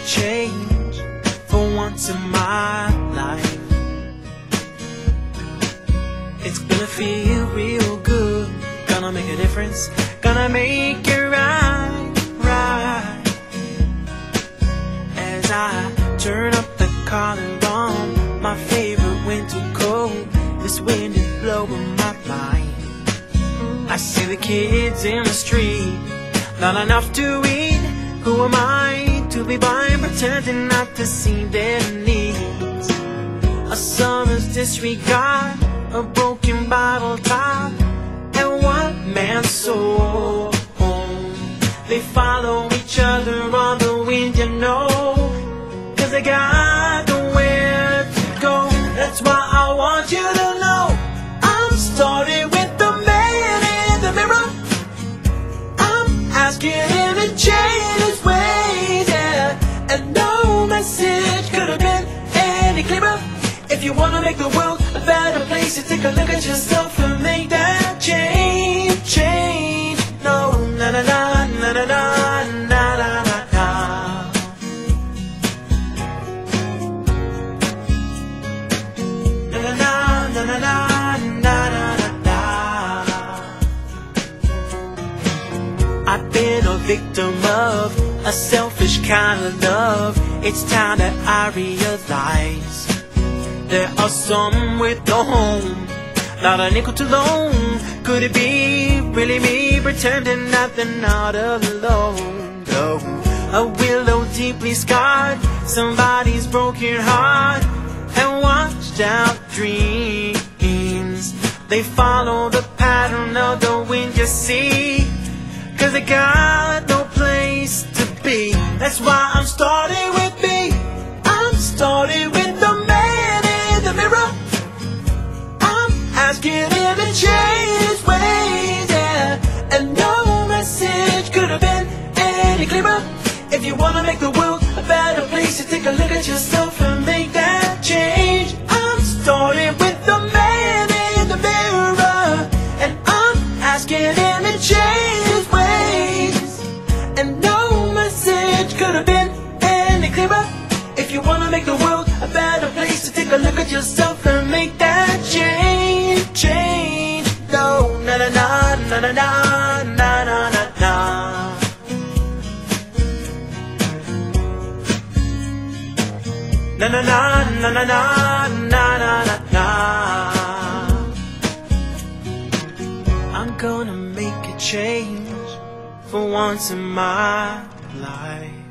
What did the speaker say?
change for once in my life. It's gonna feel real good, gonna make a difference, gonna make it right, right. As I turn up the collar on my favorite winter coat, this wind is blowing my mind. I see the kids in the street, not enough to eat. Who am I to be blind, pretending not to see their needs? A summer's disregard, a broken bottle top, and one man's soul. They follow each other on the wind, you know, 'cause they got nowhere to go. That's why I want you to know I'm starting with the man in the mirror. I'm asking him to change his ways, yeah. And no message could have been any clearer. If you wanna make the world a better place, you take a look at yourself and make that change, change. No, na na na na na na na na na na. Na na na na na na na na na. I've been a victim of a selfish kind of love. It's time that I realize there are some with no home, not a nickel to loan. Could it be really me pretending that they're not alone? No, a willow deeply scarred, somebody's broken heart, and washed out dreams. They follow the pattern of the wind, you see, 'cause they got no place to be. That's why I'm starting with me. I'm starting with the man in the mirror. I'm asking him to change his ways, yeah. And no message could have been any clearer. If you wanna make the world a better place, you take a look at yourself and make that change. I'm starting with the man in the mirror, and I'm asking him to change his ways. And no message could have been any clearer. If you wanna make the world a better place, to take a look at yourself and make that change, change. No, na na na na na na na na na na. Na na na na na na na na na na. I'm gonna make a change for once in my life.